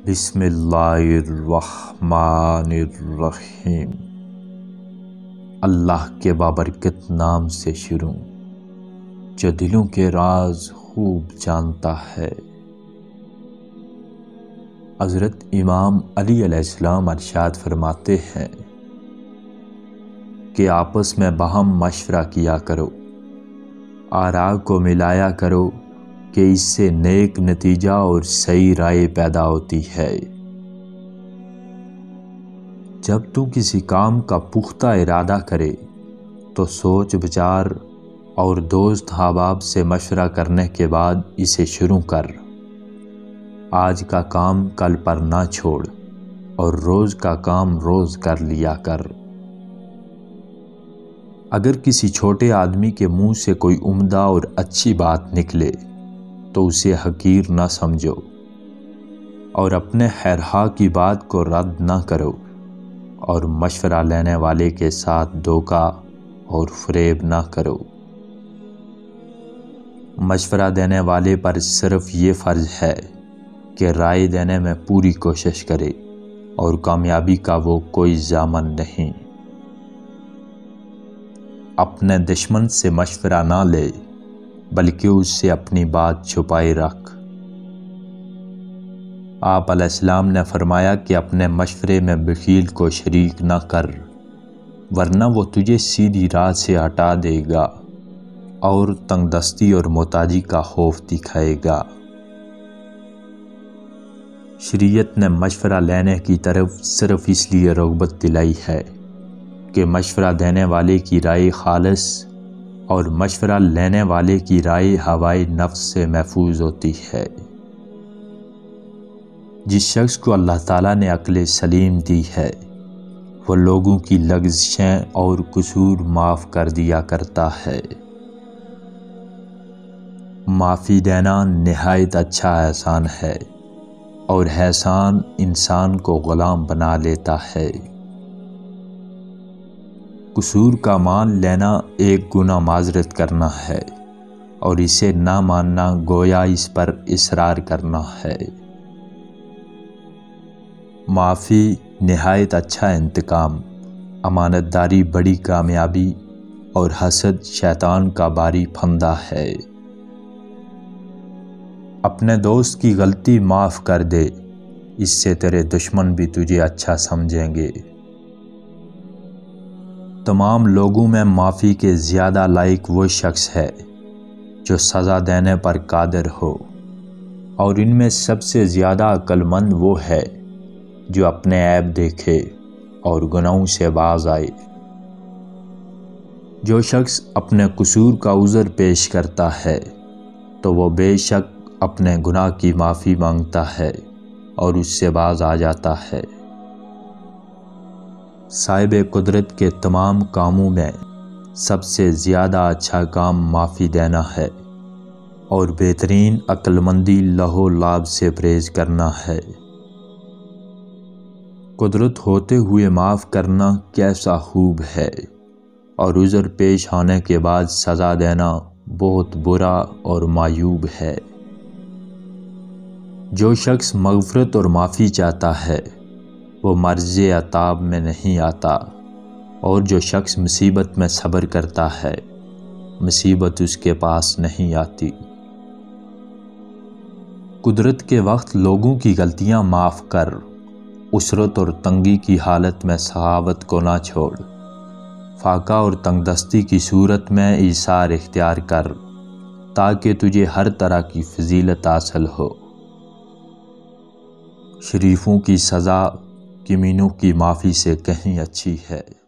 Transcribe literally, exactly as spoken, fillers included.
بسم اللہ الرحمن الرحیم۔ اللہ کے بابرکت نام سے شروع جو دلوں کے راز خوب جانتا ہے۔ حضرت امام علی علیہ السلام ارشاد فرماتے ہیں کہ آپس میں باہم مشورہ کیا کرو، آراء کو ملایا کرو کہ اس سے نیک نتیجہ اور صحیح رائے پیدا ہوتی ہے۔ جب تو کسی کام کا پختہ ارادہ کرے تو سوچ بچار اور دوست احباب سے مشورہ کرنے کے بعد اسے شروع کر۔ آج کا کام کل پر نہ چھوڑ اور روز کا کام روز کر لیا کر۔ اگر کسی چھوٹے آدمی کے منہ سے کوئی عمدہ اور اچھی بات نکلے تو اسے حقیر نہ سمجھو اور اپنے خیرخواہ کی بات کو رد نہ کرو، اور مشورہ لینے والے کے ساتھ دھوکہ اور فریب نہ کرو۔ مشورہ دینے والے پر صرف یہ فرض ہے کہ رائے دینے میں پوری کوشش کرے اور کامیابی کا وہ کوئی ضامن نہیں۔ اپنے دشمن سے مشورہ نہ لے بلکہ اس سے اپنی بات چھپائے رکھ۔ آپ علیہ السلام نے فرمایا کہ اپنے مشورے میں بخیل کو شریک نہ کر، ورنہ وہ تجھے سیدھی راہ سے ہٹا دے گا اور تنگ دستی اور محتاجی کا خوف دکھائے گا۔ شریعت نے مشورہ لینے کی طرف صرف اس لیے رغبت دلائی ہے کہ مشورہ دینے والے کی رائے خالص اور مشورہ لینے والے کی رائے ہوائے نفس سے محفوظ ہوتی ہے۔ جس شخص کو اللہ تعالیٰ نے عقل سلیم دی ہے وہ لوگوں کی لغزشیں اور قصور معاف کر دیا کرتا ہے۔ معافی دینا نہایت اچھا احسان ہے اور احسان انسان کو غلام بنا لیتا ہے۔ قصور کا مان لینا ایک گناہ معذرت کرنا ہے اور اسے نہ ماننا گویا اس پر اصرار کرنا ہے۔ معافی نہایت اچھا انتقام، امانت داری بڑی کامیابی اور حسد شیطان کا باری پھندہ ہے۔ اپنے دوست کی غلطی معاف کر دے، اس سے تیرے دشمن بھی تجھے اچھا سمجھیں گے۔ تمام لوگوں میں معافی کے زیادہ لائق وہ شخص ہے جو سزا دینے پر قادر ہو، اور ان میں سب سے زیادہ عقل مند وہ ہے جو اپنے عیب دیکھے اور گناہوں سے باز آئے۔ جو شخص اپنے قصور کا عذر پیش کرتا ہے تو وہ بے شک اپنے گناہ کی معافی مانگتا ہے اور اس سے باز آ جاتا ہے۔ صاحب قدرت کے تمام کاموں میں سب سے زیادہ اچھا کام معافی دینا ہے، اور بہترین عقل مندی لہو و لعب سے پرہیز کرنا ہے۔ قدرت ہوتے ہوئے معاف کرنا کیسا خوب ہے، اور عذر پیش آنے کے بعد سزا دینا بہت برا اور معیوب ہے۔ جو شخص مغفرت اور معافی چاہتا ہے وہ مرض عتاب میں نہیں آتا، اور جو شخص مصیبت میں صبر کرتا ہے مصیبت اس کے پاس نہیں آتی۔ قدرت کے وقت لوگوں کی غلطیاں معاف کر، عسرت اور تنگی کی حالت میں سخاوت کو نہ چھوڑ، فاقہ اور تنگ دستی کی صورت میں ایثار اختیار کر تاکہ تجھے ہر طرح کی فضیلت حاصل ہو۔ شریفوں کی سزا کمینوں کی معافی سے کہیں اچھی ہے۔